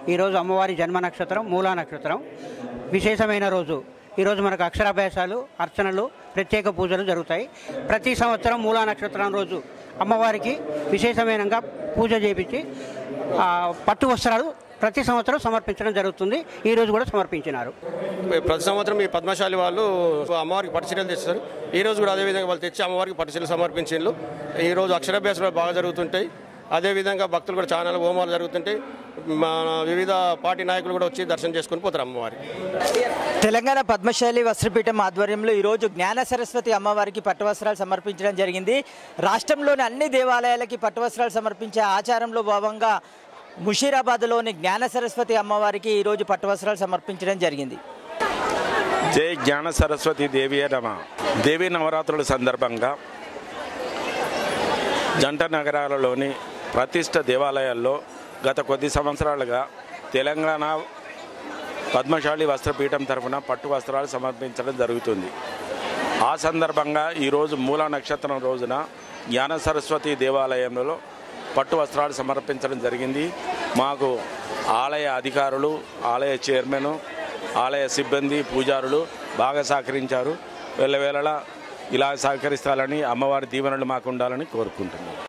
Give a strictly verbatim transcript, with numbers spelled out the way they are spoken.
ఈరోజు అమ్మవారి జన్మ నక్షత్రం మూలా నక్షత్రం, విశేషమైన రోజు. ఈరోజు మనకు అక్షరాభ్యాసాలు, అర్చనలు, ప్రత్యేక పూజలు జరుగుతాయి. ప్రతి సంవత్సరం మూలా నక్షత్రం రోజు అమ్మవారికి విశేషమైనగా పూజ చేపించి పట్టు వస్త్రాలు ప్రతి సంవత్సరం సమర్పించడం జరుగుతుంది. ఈ రోజు కూడా సమర్పించినారు. ప్రతి సంవత్సరం ఈ పద్మశాలి వాళ్ళు అమ్మవారికి పట్టు చీరలు తెస్తారు. ఈ రోజు కూడా అదేవిధంగా వాళ్ళు తెచ్చి అమ్మవారికి పట్టు చీరలు సమర్పించారు. ఈ రోజు అక్షరాభ్యాసాలు బాగా జరుగుతుంటాయి. అదేవిధంగా భక్తులు కూడా చాలా హోమాలు జరుగుతుంటాయి. మన వివిధ పార్టీ నాయకులు కూడా వచ్చి దర్శనం చేసుకుని పోతారు అమ్మవారికి. తెలంగాణ పద్మశాలి వస్త్రపీఠం ఆధ్వర్యంలో ఈరోజు జ్ఞాన సరస్వతి అమ్మవారికి పట్టు వస్త్రాలు సమర్పించడం జరిగింది. రాష్ట్రంలోని అన్ని దేవాలయాలకి పట్టు వస్త్రాలు సమర్పించే ఆచారంలో భాగంగా ముషీరాబాద్లోని జ్ఞాన సరస్వతి అమ్మవారికి ఈరోజు పట్టు వస్త్రాలు సమర్పించడం జరిగింది. జై జ్ఞాన సరస్వతి దేవి నమ. దేవీ నవరాత్రుల సందర్భంగా జంట నగరాలలోని ప్రతిష్ట దేవాలయాల్లో గత కొద్ది సంవత్సరాలుగా తెలంగాణ పద్మశాలి వస్త్రపీఠం తరఫున పట్టు వస్త్రాలు సమర్పించడం జరుగుతుంది. ఆ సందర్భంగా ఈరోజు మూలా నక్షత్రం రోజున జ్ఞాన సరస్వతి దేవాలయంలో పట్టు వస్త్రాలు సమర్పించడం జరిగింది. మాకు ఆలయ అధికారులు, ఆలయ చైర్మన్, ఆలయ సిబ్బంది, పూజారులు బాగా సహకరించారు. వెళ్ళవేళలా ఇలా సహకరిస్తారని, అమ్మవారి దీవెనలు మాకు ఉండాలని కోరుకుంటున్నాను.